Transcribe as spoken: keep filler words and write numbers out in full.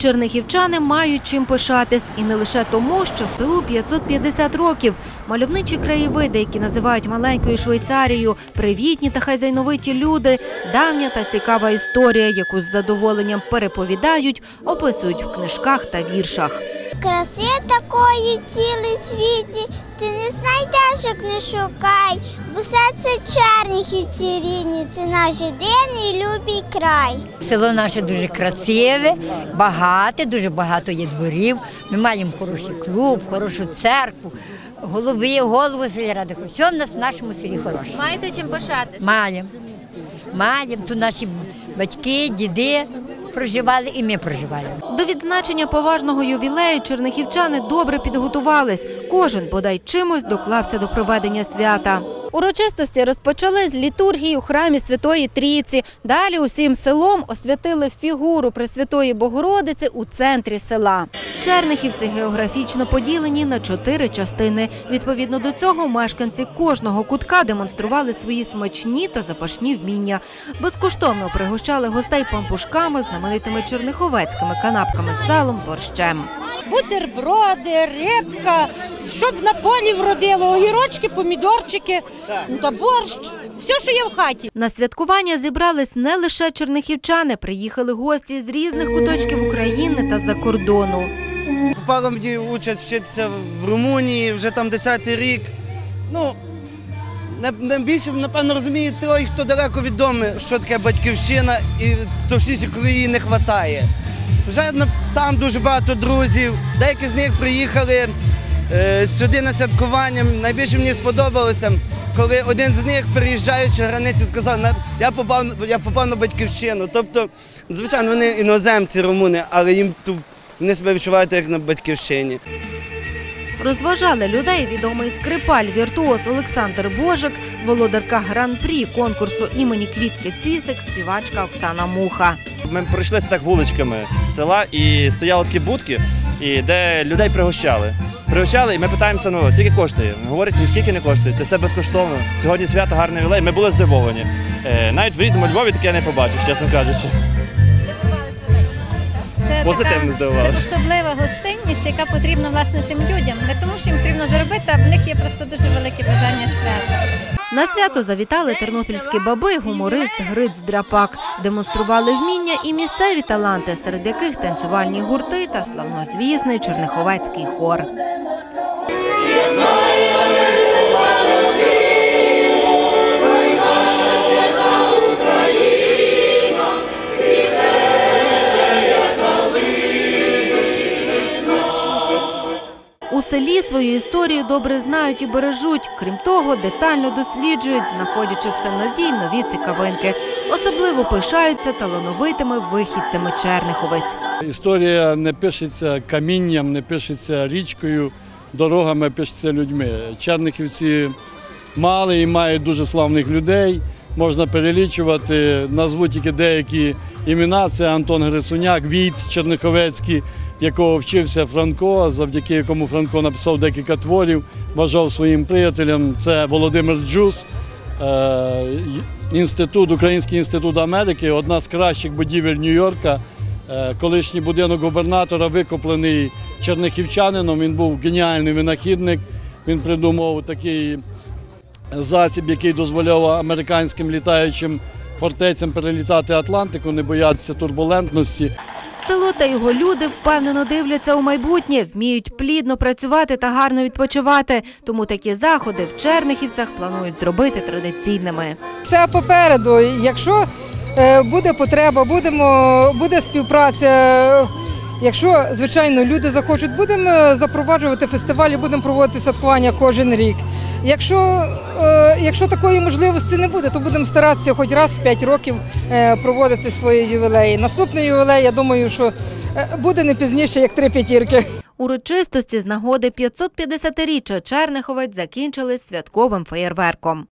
Чернихівчани мають чим пишатись. І не лише тому, що селу п'ятсот п'ятдесят років. Мальовничі краєвиди, які називають маленькою Швейцарією, привітні та хазяйновиті люди, давня та цікава історія, яку з задоволенням переповідають, описують в книжках та віршах. Краси такої в цілій світі ти не знайдеш, як не шукай, бо все це Чернихівці рідні, це наш єдиний любий край. Село наше дуже красиве, багате, дуже багато є дворів. Ми маємо хороший клуб, хорошу церкву, голови, голову сільради. Все в нас в нашому селі хороше. Маєте чим пишатись? Маємо. Маємо. Тут наші батьки, діди проживали і ми проживали. До відзначення поважного ювілею чернихівчани добре підготувались. Кожен, бодай чимось, доклався до проведення свята. Урочистості розпочали з літургії у храмі Святої Трійці. Далі усім селом освятили фігуру Пресвятої Богородиці у центрі села. Чернихівці географічно поділені на чотири частини. Відповідно до цього мешканці кожного кутка демонстрували свої смачні та запашні вміння. Безкоштовно пригощали гостей пампушками, знаменитими черниховецькими канапками з салом, борщем. Бутерброди, рибка, щоб на полі вродило, огірочки, помідорчики, та борщ, все, що є в хаті. На святкування зібрались не лише чернихівчани, приїхали гості з різних куточків України та за кордону. Попала мені участь вчитися в Румунії, вже там десятий рік. Ну, найбільше, напевно, розуміє той, хто далеко відомий, що таке батьківщина і точніше, коли її не вистачає. Вже там дуже багато друзів, деякі з них приїхали е, сюди на святкування. Найбільше мені сподобалося, коли один з них, переїжджаючи границю, сказав, я попав, я попав на батьківщину. Тобто, звичайно, вони іноземці, румуни, але їм тут, вони себе відчувають як на батьківщині. Розважали людей відомий скрипаль, віртуоз Олександр Божик, володарка гран-прі конкурсу імені Квітки Цісик, співачка Оксана Муха. Ми пройшлися так вуличками села і стояли такі будки, і де людей пригощали. Пригощали, і ми питаємося, ну, скільки коштує? Говорять, ні скільки не коштує, це все безкоштовно. Сьогодні свято, гарний ювілей, ми були здивовані. Навіть в рідному Львові таке я не побачив, чесно кажучи. Це Позитивно здивувалося. Це особлива гостинність, яка потрібна, власне, тим людям. Не тому, що їм потрібно заробити, а в них є просто дуже велике бажання свята. На свято завітали тернопільські баби, гуморист Гриць Драпак. Демонстрували вміння і місцеві таланти, серед яких танцювальні гурти та славнозвісний черниховецький хор. У селі свою історію добре знають і бережуть. Крім того, детально досліджують, знаходячи все нові й нові цікавинки. Особливо пишаються талановитими вихідцями Черниховець. Історія не пишеться камінням, не пишеться річкою, дорогами, пишеться людьми. Чернихівці мали і мають дуже славних людей. Можна перелічувати, назву тільки деякі імена. Це Антон Грицуняк, Війт Черниховецький, якого вчився Франко, завдяки якому Франко написав декілька творів, вважав своїм приятелем. Це Володимир Джус, інститут, Український інститут Америки, одна з кращих будівель Нью-Йорка. Колишній будинок губернатора викоплений чернихівчанином, він був геніальний винахідник, він придумав такий засіб, який дозволяв американським літаючим фортецям перелітати Атлантику, не боятися турбулентності. Село та його люди впевнено дивляться у майбутнє, вміють плідно працювати та гарно відпочивати. Тому такі заходи в Чернихівцях планують зробити традиційними. Все попереду. Якщо буде потреба, будемо, буде співпраця, якщо, звичайно, люди захочуть, будемо запроваджувати фестивалі, будемо проводити святкування кожен рік. Якщо, якщо такої можливості не буде, то будемо старатися хоч раз в п'ять років проводити свої ювілеї. Наступний ювілей, я думаю, що буде не пізніше, як три п'ятірки. Урочистості з нагоди п'ятсот п'ятдесятиріччя Черниховець закінчили святковим феєрверком.